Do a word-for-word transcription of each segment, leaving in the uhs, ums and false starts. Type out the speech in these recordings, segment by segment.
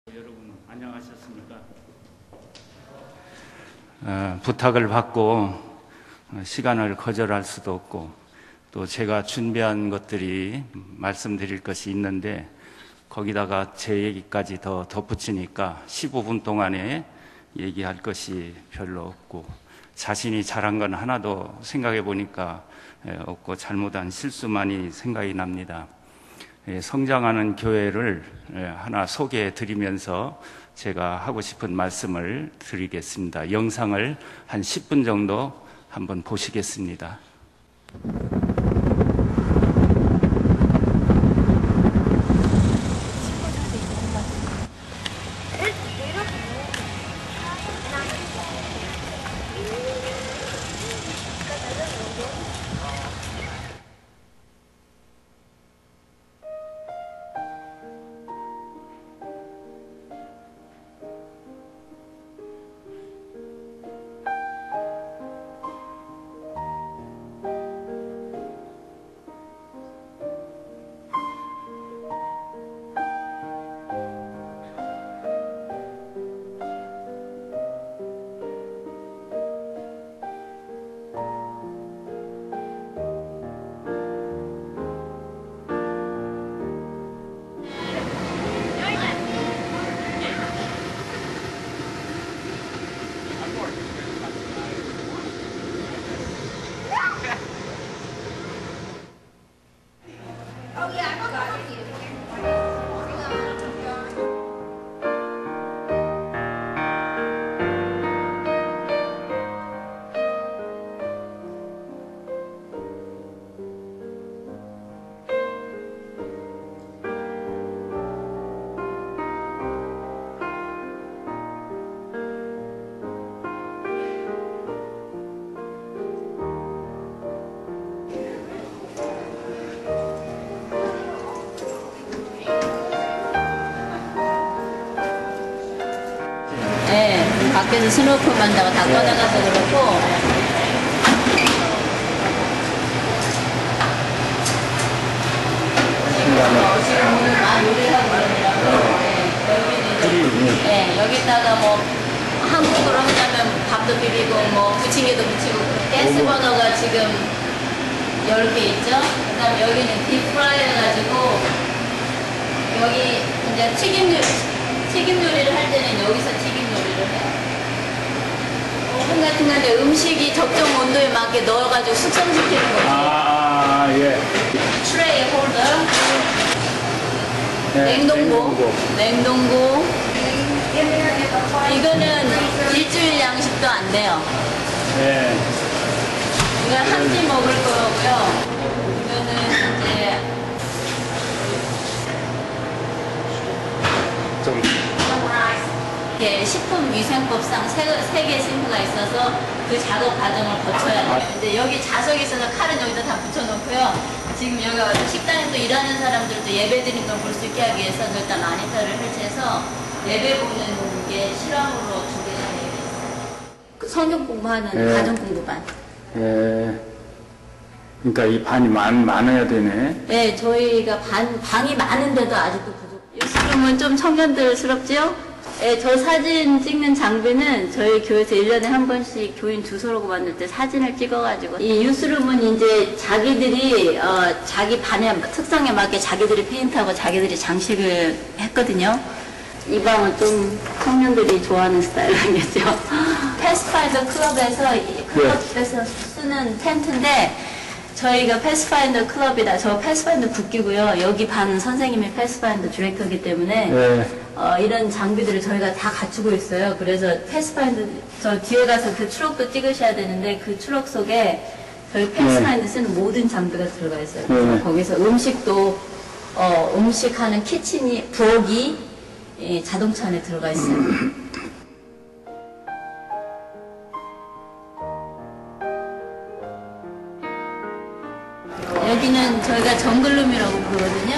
여러분 안녕하셨습니까? 어, 부탁을 받고 시간을 거절할 수도 없고 또 제가 준비한 것들이 말씀드릴 것이 있는데 거기다가 제 얘기까지 더 덧붙이니까 십오 분 동안에 얘기할 것이 별로 없고 자신이 잘한 건 하나도 생각해 보니까 없고 잘못한 실수만이 생각이 납니다. 성장하는 교회를 하나 소개해 드리면서 제가 하고 싶은 말씀을 드리겠습니다. 영상을 한 십 분 정도 한번 보시겠습니다. 네, 밖에서 스노클 만다고 다 꺼내가서 그렇고. 지금 오늘 많이 요리하고 그러더라고. 네, 여기는, 네, 여기다가 뭐, 한국으로 하자면 밥도 비비고, 뭐, 부침개도 부치고, 가스버너가 지금 열 개 있죠? 그 다음에 여기는 딥프라이 해가지고, 여기 이제 튀김 요리, 튀김 요리를 할 때는 여기서 튀김 요리를 해요. 오븐 같은 건데 음식이 적정 온도에 맞게 넣어가지고 숙성시키는 거지. 아, 예. 트레이 홀더, 네, 냉동고, 냉동고. 이거는 일주일 양식도 안 돼요. 네. 이건 한 끼 먹을 거고요. 이거는 이제 좀. 이렇게 식품위생법상 세, 세 개의 심표가 있어서 그 작업 과정을 거쳐야 돼요. 이제 여기 자석이 있어서 칼은 여기다 다 붙여놓고요. 지금 여기 와서 식당에 또 일하는 사람들도 예배 드리는 걸 볼 수 있게 하기 위해서 일단 마니터를 설치해서 예배 보는 게 실험으로 준비가 되어 있어요. 성경 공부하는 네. 가정 공부반. 예. 그러니까 이 반이 많, 많아야 되네. 네, 저희가 반, 방이 많은데도 아직도 부족. 뉴스룸은 좀 청년들스럽죠? 네, 저 사진 찍는 장비는 저희 교회에서 일 년에 한 번씩 교인 주소록을 만들 때 사진을 찍어가지고 이 뉴스룸은 이제 자기들이 어, 자기 반의 특성에 맞게 자기들이 페인트하고 자기들이 장식을 했거든요. 이 방은 좀 청년들이 좋아하는 스타일이겠죠. 패스파인더 클럽에서 클럽에서 쓰는 텐트인데 저희가 패스파인더 클럽이다. 저 패스파인더 국기고요. 여기 반은 선생님이 패스파인더 디렉터이기 때문에 네. 어, 이런 장비들을 저희가 다 갖추고 있어요. 그래서 패스파인더 저 뒤에 가서 그 추록도 찍으셔야 되는데 그 추록 속에 저희 패스파인더 쓰는 모든 장비가 들어가 있어요. 그래서 네. 거기서 음식도 어, 음식하는 키친이 부엌이 예, 자동차 안에 들어가 있어요. 여기는 저희가 정글룸이라고 부르거든요.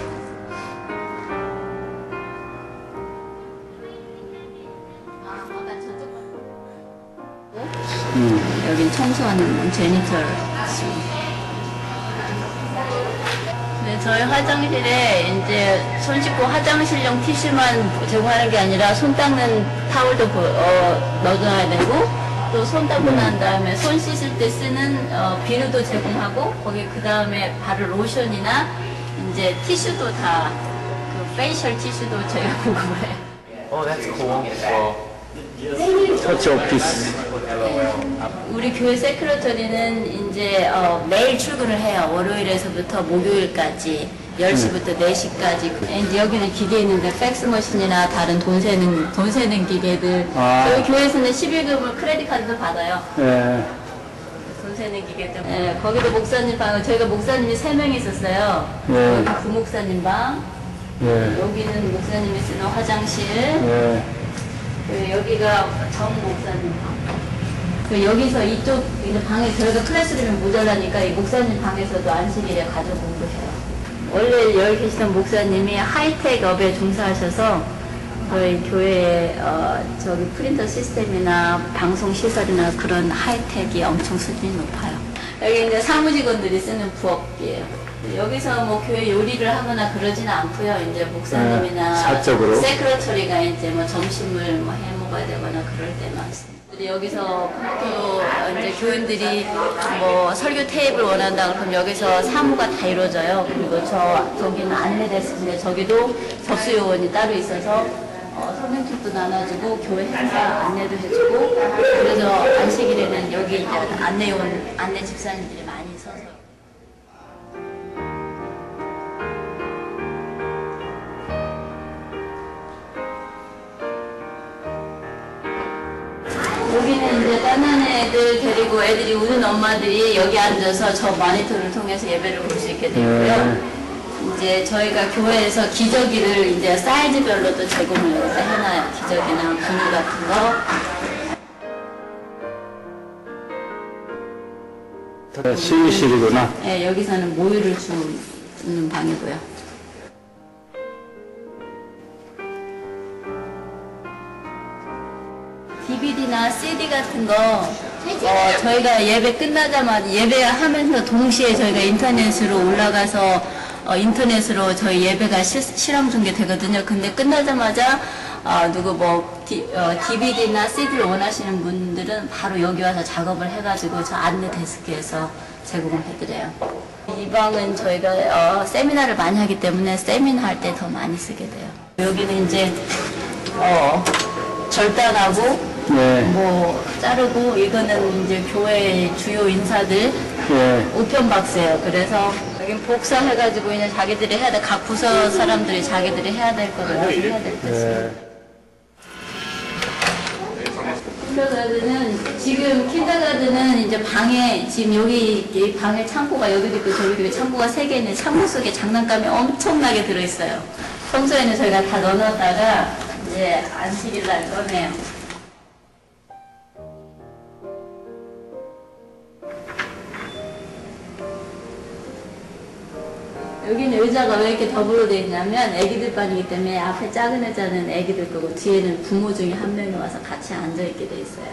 음. 여긴 청소하는 제니터. 네, 저희 화장실에 이제 손 씻고 화장실용 티슈만 제공하는 게 아니라 손 닦는 타월도 어, 넣어줘야 되고 또 손 닦고 난 다음에 손 씻을 때 쓰는 어, 비누도 제공하고 거기 그 다음에 바를 로션이나 이제 티슈도 다 그 페이셜 티슈도 저희가 공급을 해요. Oh, that's cool. Well, 터치 오피스. 우리 교회 세크레터리는 이제 어, 매일 출근을 해요. 월요일에서부터 목요일까지 열 시부터 네 시까지. 이제 여기는 기계 있는데 팩스 머신이나 다른 돈 세는 돈 세는 기계들. 아. 저희 교회에서는 십일금을 크레딧 카드도 받아요. 예. 돈 세는 기계들. 예, 거기도 목사님 방, 저희가 목사님이 세 명이 있었어요. 예. 여기 부목사님 방, 예. 여기는 목사님이 쓰는 화장실. 예. 그 여기가 정 목사님 방. 그 여기서 이쪽 이제 방에 저희가 클래스룸이 모자라니까 이 목사님 방에서도 안식일에 가족 공부해요. 원래 여기 계시던 목사님이 하이텍 업에 종사하셔서 저희 교회에 어, 저기 프린터 시스템이나 방송 시설이나 그런 하이텍이 엄청 수준이 높아요. 여기 이제 사무직원들이 쓰는 부엌이에요. 여기서 뭐 교회 요리를 하거나 그러지는 않고요. 이제 목사님이나 네, 사적으로. 세크레터리가 이제 뭐 점심을 뭐 해 먹어야 되거나 그럴 때만 씁니다. 여기서 또 이제 교인들이 뭐 설교 테이블 원한다 그러면 여기서 사무가 다 이루어져요. 그리고 저 저기는 안내 데스크인데 저기도 접수 요원이 따로 있어서 어, 성경책도 나눠주고 교회 행사 안내도 해주고 그래서 안식일에는 여기 이제 안내 요원 안내 집사님들이 많이 서서. 여기는 이제 딴한 애들 데리고 애들이 우는 엄마들이 여기 앉아서 저 모니터를 통해서 예배를 볼 수 있게 되고요. 이제 저희가 교회에서 기저귀를 이제 사이즈별로도 제공을 해놔요. 기저귀나 비누 같은 거. 시위실이구나. 네, 여기서는 모유를 주는 방이고요. 디비디나 씨디 같은 거 어, 저희가 예배 끝나자마자 예배하면서 동시에 저희가 인터넷으로 올라가서 어, 인터넷으로 저희 예배가 시, 실황 중계되거든요. 근데 끝나자마자 어, 누구 뭐 디, 어, 디비디나 씨디를 원하시는 분들은 바로 여기 와서 작업을 해가지고 저 안내 데스크에서 제공을 해드려요. 이 방은 저희가 어, 세미나를 많이 하기 때문에 세미나 할 때 더 많이 쓰게 돼요. 여기는 이제 어, 절단하고 예. 뭐 자르고 이거는 이제 교회 주요 인사들 예. 우편 박스예요. 그래서 여긴 복사해가지고 이제 자기들이 해야 돼. 각 부서 사람들이 자기들이 해야 될 거를 해야 될 것이. 예. 킨더가드는 지금 킨더가드는 이제 방에 지금 여기 이 방에 창고가 여기도 있고 저기도 있고 창고가 세 개 있는데 창고 속에 장난감이 엄청나게 들어있어요. 평소에는 저희가 다 넣어놨다가 이제 안식일 날 꺼내요. 여기는 의자가 왜 이렇게 더불어 돼 있냐면 애기들 반이기 때문에 앞에 작은 의자는 애기들 거고 뒤에는 부모 중에 한 명이 와서 같이 앉아 있게 돼 있어요.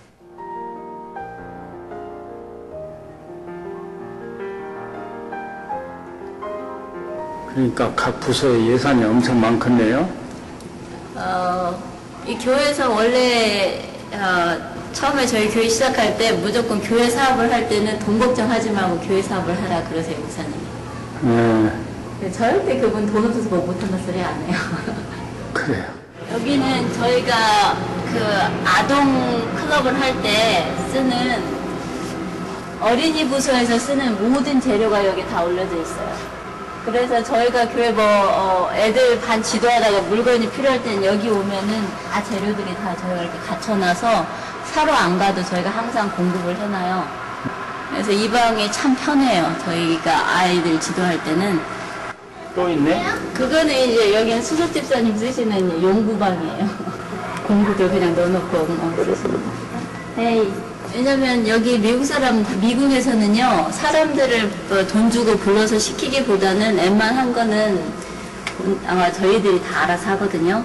그러니까 각 부서의 예산이 엄청 많겠네요. 어, 이 교회에서 원래 어, 처음에 저희 교회 시작할 때 무조건 교회 사업을 할 때는 돈 걱정하지 말고 교회 사업을 하라 그러세요, 목사님이. 예. 절대 그분 돈 없어서 뭐 못한다 소리 안 해요. 그래요. 여기는 저희가 그 아동 클럽을 할 때 쓰는 어린이 부서에서 쓰는 모든 재료가 여기 다 올려져 있어요. 그래서 저희가 교회 뭐 어, 애들 반 지도하다가 물건이 필요할 때는 여기 오면은 다 재료들이 다 저희가 이렇게 갖춰놔서 사러 안 가도 저희가 항상 공급을 해놔요. 그래서 이 방이 참 편해요. 저희가 아이들 지도할 때는. 또 있네? 그거는 이제 여기는 수석 집사님 쓰시는 용구방이에요. 공구도 그냥 넣어놓고 어, 쓰시는 거. 에이, 왜냐면 여기 미국 사람, 미국에서는요, 사람들을 뭐 돈 주고 불러서 시키기보다는 웬만한 거는 아마 저희들이 다 알아서 하거든요.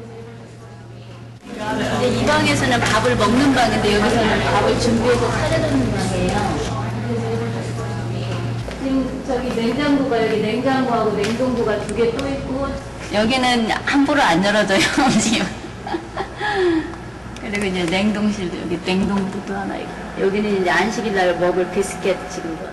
근데 이 방에서는 밥을 먹는 방인데 여기서는 밥을 준비해서 차려놓는 방이에요. 지금 저기 냉장고가 여기 냉장고하고 냉동고가 두 개 또 있고 여기는 함부로 안 열어줘요. 지금. 그리고 이제 냉동실도 여기 냉동고도 또 하나 있고 여기는 이제 안식일 날 먹을 비스켓 지금 거.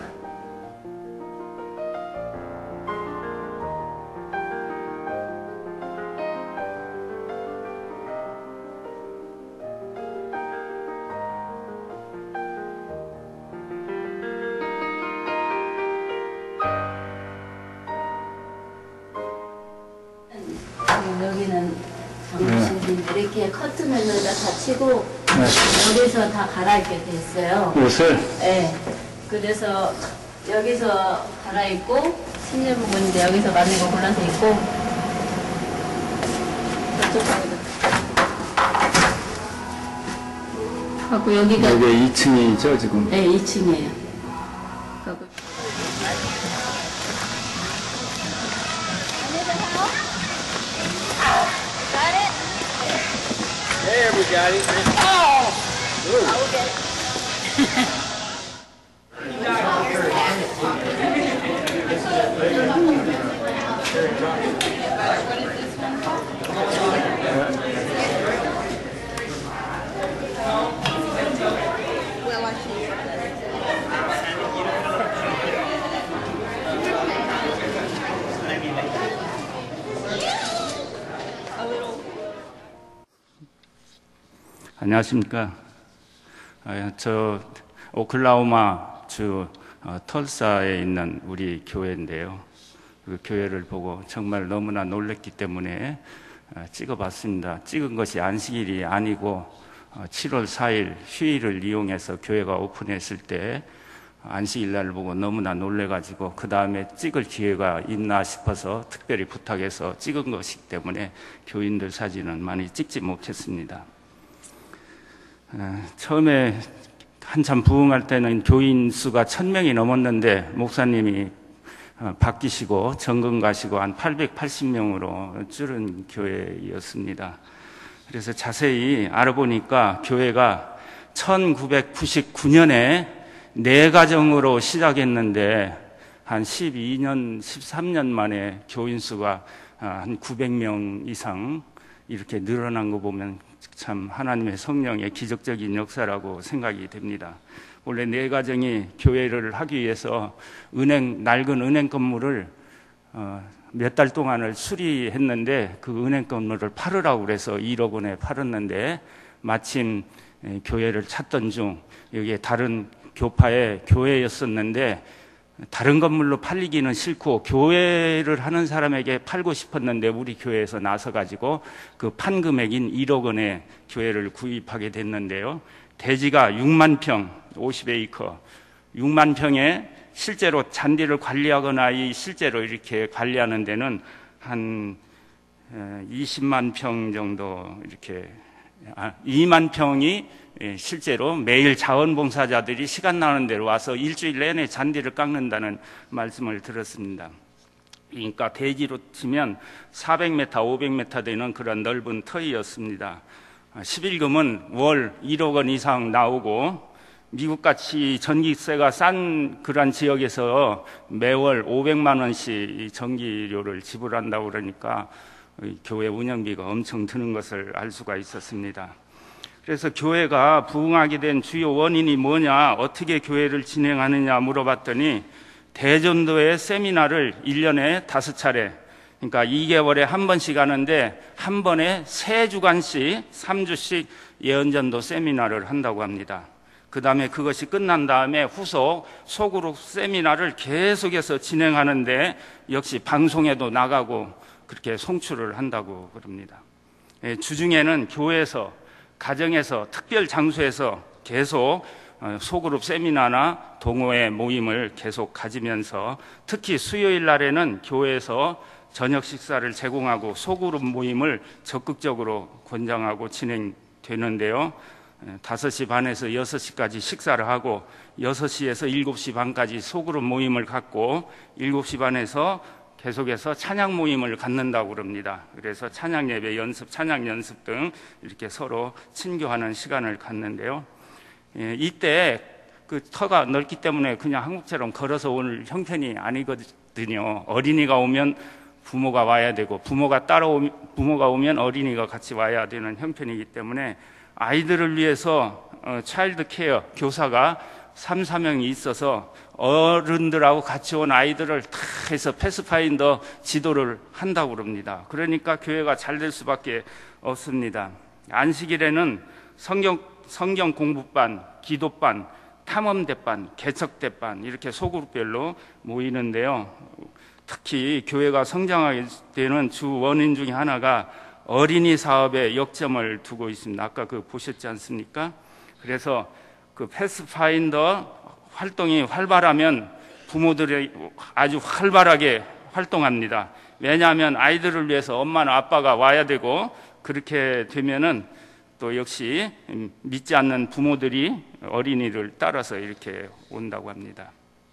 여기는 잠실인데 네. 이렇게 커튼을 여기다 다 치고 네. 여기서 다 갈아입게 돼 있어요. 옷을? 네. 그래서 여기서 갈아입고 신제복인데 여기서 맞는 거 골라서 입고 저쪽으로 하고 여기가 여기 이 층이죠 지금? 네, 이 층이에요. 하고 There we got it. Oh! I'll get it. 안녕하십니까. 아, 저 오클라호마 주 어, 털사에 있는 우리 교회인데요. 그 교회를 보고 정말 너무나 놀랐기 때문에 어, 찍어봤습니다. 찍은 것이 안식일이 아니고 어, 칠월 사일 휴일을 이용해서 교회가 오픈했을 때 안식일 날 보고 너무나 놀래가지고 그 다음에 찍을 기회가 있나 싶어서 특별히 부탁해서 찍은 것이기 때문에 교인들 사진은 많이 찍지 못했습니다. 처음에 한참 부흥할 때는 교인 수가 천 명이 넘었는데 목사님이 바뀌시고 정금 가시고 한 팔백팔십 명으로 줄은 교회였습니다. 그래서 자세히 알아보니까 교회가 천구백구십구 년에 네 가정으로 시작했는데 한 십이 년, 십삼 년 만에 교인 수가 한 구백 명 이상 이렇게 늘어난 거 보면 참 하나님의 성령의 기적적인 역사라고 생각이 됩니다. 원래 네 가정이 교회를 하기 위해서 은행 낡은 은행 건물을 어, 몇 달 동안을 수리했는데 그 은행 건물을 팔으라고 그래서 일억 원에 팔았는데 마침 교회를 찾던 중 여기에 다른 교파의 교회였었는데 다른 건물로 팔리기는 싫고 교회를 하는 사람에게 팔고 싶었는데 우리 교회에서 나서가지고 그 판 금액인 일억 원에 교회를 구입하게 됐는데요. 대지가 육만 평, 오십 에이커, 육만 평에 실제로 잔디를 관리하거나 이 실제로 이렇게 관리하는 데는 한 이십만 평 정도 이렇게 아, 이만 평이 실제로 매일 자원봉사자들이 시간 나는 대로 와서 일주일 내내 잔디를 깎는다는 말씀을 들었습니다. 그러니까 대지로 치면 사백 미터, 오백 미터 되는 그런 넓은 터이었습니다. 십일금은 월 일억 원 이상 나오고 미국같이 전기세가 싼 그런 지역에서 매월 오백만 원씩 전기료를 지불한다고 그러니까 교회 운영비가 엄청 드는 것을 알 수가 있었습니다. 그래서 교회가 부흥하게 된 주요 원인이 뭐냐, 어떻게 교회를 진행하느냐 물어봤더니 대전도의 세미나를 일 년에 다섯 차례, 그러니까 이 개월에 한 번씩 하는데 한 번에 세 주간씩 삼 주씩 예언전도 세미나를 한다고 합니다. 그 다음에 그것이 끝난 다음에 후속 소그룹 세미나를 계속해서 진행하는데 역시 방송에도 나가고 그렇게 송출을 한다고 그럽니다. 주중에는 교회에서, 가정에서, 특별 장소에서 계속 소그룹 세미나나 동호회 모임을 계속 가지면서 특히 수요일 날에는 교회에서 저녁 식사를 제공하고 소그룹 모임을 적극적으로 권장하고 진행되는데요. 다섯 시 반에서 여섯 시까지 식사를 하고 여섯 시에서 일곱 시 반까지 소그룹 모임을 갖고 일곱 시 반에서 계속해서 찬양 모임을 갖는다고 그럽니다. 그래서 찬양 예배 연습, 찬양 연습 등 이렇게 서로 친교하는 시간을 갖는데요. 이때 그 터가 넓기 때문에 그냥 한국처럼 걸어서 올 형편이 아니거든요. 어린이가 오면 부모가 와야 되고, 부모가 따라오면, 부모가 오면 어린이가 같이 와야 되는 형편이기 때문에 아이들을 위해서 어, 차일드 케어 교사가 삼, 사 명이 있어서 어른들하고 같이 온 아이들을 다 해서 패스파인더 지도를 한다고 그럽니다. 그러니까 교회가 잘 될 수밖에 없습니다. 안식일에는 성경, 성경 공부반, 기도반, 탐험대반, 개척대반 이렇게 소그룹별로 모이는데요. 특히 교회가 성장하게 되는 주 원인 중에 하나가 어린이 사업에 역점을 두고 있습니다. 아까 그 보셨지 않습니까? 그래서 그 패스파인더 활동이 활발하면 부모들이 아주 활발하게 활동합니다. 왜냐하면 아이들을 위해서 엄마나 아빠가 와야 되고, 그렇게 되면은 또 역시 믿지 않는 부모들이 어린이를 따라서 이렇게 온다고 합니다.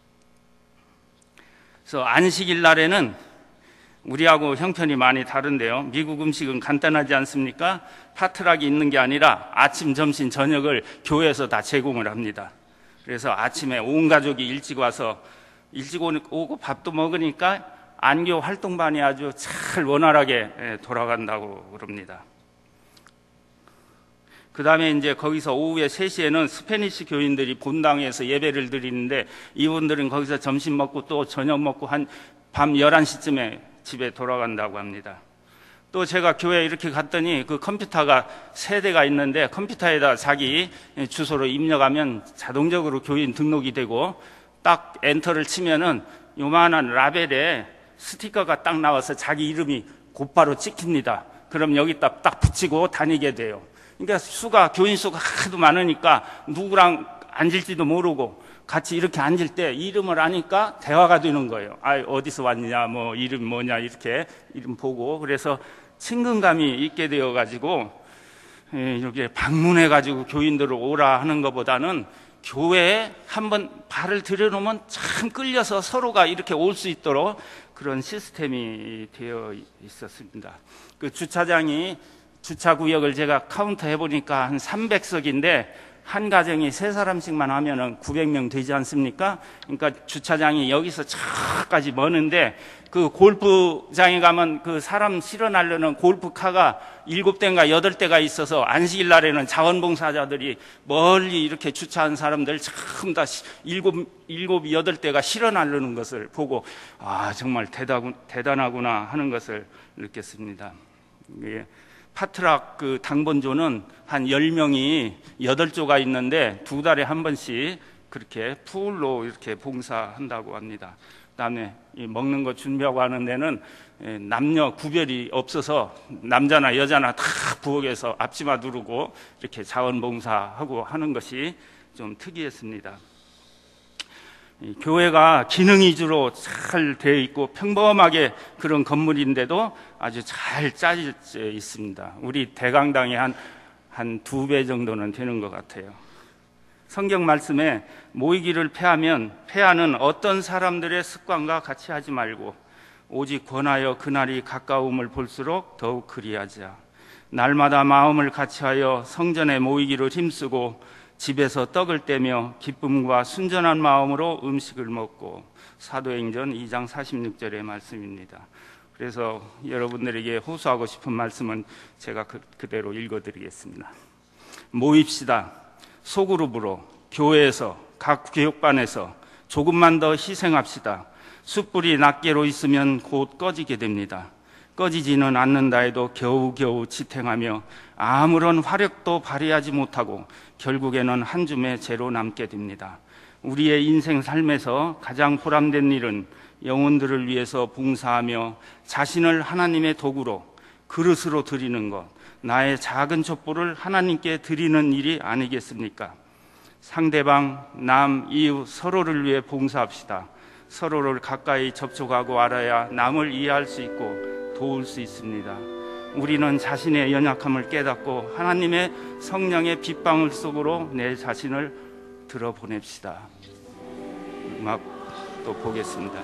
그래서 안식일 날에는 우리하고 형편이 많이 다른데요. 미국 음식은 간단하지 않습니까? 파트락이 있는 게 아니라 아침, 점심, 저녁을 교회에서 다 제공을 합니다. 그래서 아침에 온 가족이 일찍 와서 일찍 오고 밥도 먹으니까 안교 활동반이 아주 잘 원활하게 돌아간다고 그럽니다. 그 다음에 이제 거기서 오후에 세 시에는 스페니시 교인들이 본당에서 예배를 드리는데, 이분들은 거기서 점심 먹고 또 저녁 먹고 한 밤 열한 시쯤에 집에 돌아간다고 합니다. 또 제가 교회에 이렇게 갔더니 그 컴퓨터가 세 대가 있는데, 컴퓨터에다 자기 주소로 입력하면 자동적으로 교인 등록이 되고, 딱 엔터를 치면은 요만한 라벨에 스티커가 딱 나와서 자기 이름이 곧바로 찍힙니다. 그럼 여기다 딱 붙이고 다니게 돼요. 그러니까 수가, 교인 수가 하도 많으니까 누구랑 앉을지도 모르고 같이 이렇게 앉을 때 이름을 아니까 대화가 되는 거예요. 아, 어디서 왔냐, 뭐 이름 뭐냐, 이렇게 이름 보고. 그래서 친근감이 있게 되어 가지고 이렇게 방문해 가지고 교인들을 오라 하는 것보다는 교회에 한번 발을 들여놓으면 참 끌려서 서로가 이렇게 올 수 있도록 그런 시스템이 되어 있었습니다. 그 주차장이, 주차 구역을 제가 카운트 해보니까 한 삼백 석인데 한 가정이 세 사람씩만 하면은 구백 명 되지 않습니까? 그러니까 주차장이 여기서 저까지 머는데, 그 골프장에 가면 그 사람 실어나려는 골프카가 일곱 대인가 여덟 대가 있어서 안식일 날에는 자원봉사자들이 멀리 이렇게 주차한 사람들 전부 다 일곱, 일곱, 여덟 대가 실어나려는 것을 보고, 아, 정말 대단, 대단하구나 하는 것을 느꼈습니다. 예. 파트락 그 당번조는 한 열 명이 여덟 조가 있는데 두 달에 한 번씩 그렇게 풀로 이렇게 봉사한다고 합니다. 그다음에 이 먹는 거 준비하고 하는 데는 남녀 구별이 없어서 남자나 여자나 다 부엌에서 앞치마 두르고 이렇게 자원봉사하고 하는 것이 좀 특이했습니다. 교회가 기능 위주로 잘 되어 있고 평범하게 그런 건물인데도 아주 잘 짜져 있습니다. 우리 대강당의 한, 한 두 배 정도는 되는 것 같아요. 성경 말씀에 모이기를 패하면 패하는 어떤 사람들의 습관과 같이 하지 말고 오직 권하여 그날이 가까움을 볼수록 더욱 그리하자. 날마다 마음을 같이하여 성전에 모이기를 힘쓰고 집에서 떡을 떼며 기쁨과 순전한 마음으로 음식을 먹고. 사도행전 이 장 사십육 절의 말씀입니다. 그래서 여러분들에게 호소하고 싶은 말씀은 제가 그, 그대로 읽어드리겠습니다. 모입시다. 소그룹으로 교회에서 각 교육반에서 조금만 더 희생합시다. 숯불이 낱개로 있으면 곧 꺼지게 됩니다. 꺼지지는 않는다 해도 겨우겨우 지탱하며 아무런 화력도 발휘하지 못하고 결국에는 한 줌의 재로 남게 됩니다. 우리의 인생 삶에서 가장 보람된 일은 영혼들을 위해서 봉사하며 자신을 하나님의 도구로, 그릇으로 드리는 것, 나의 작은 촛불을 하나님께 드리는 일이 아니겠습니까? 상대방, 남, 이웃 서로를 위해 봉사합시다. 서로를 가까이 접촉하고 알아야 남을 이해할 수 있고 도울 수 있습니다. 우리는 자신의 연약함을 깨닫고 하나님의 성령의 빗방울 속으로 내 자신을 들어보냅시다. 음악 또 보겠습니다.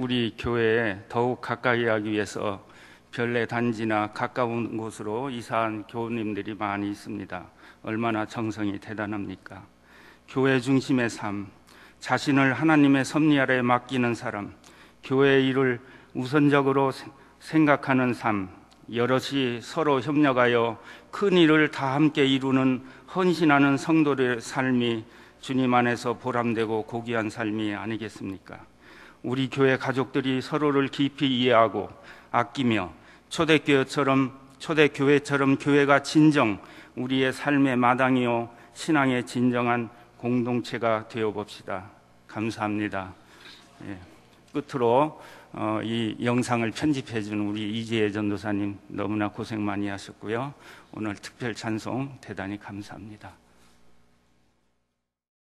우리 교회에 더욱 가까이 하기 위해서 별내 단지나 가까운 곳으로 이사한 교우님들이 많이 있습니다. 얼마나 정성이 대단합니까? 교회 중심의 삶, 자신을 하나님의 섭리 아래 맡기는 사람, 교회의 일을 우선적으로 생각하는 삶, 여럿이 서로 협력하여 큰 일을 다 함께 이루는 헌신하는 성도들의 삶이 주님 안에서 보람되고 고귀한 삶이 아니겠습니까? 우리 교회 가족들이 서로를 깊이 이해하고 아끼며 초대교회처럼 초대교회처럼 교회가 진정 우리의 삶의 마당이요 신앙의 진정한 공동체가 되어 봅시다. 감사합니다. 예. 끝으로 어, 이 영상을 편집해 준 우리 이지혜 전도사님 너무나 고생 많이 하셨고요. 오늘 특별 찬송 대단히 감사합니다.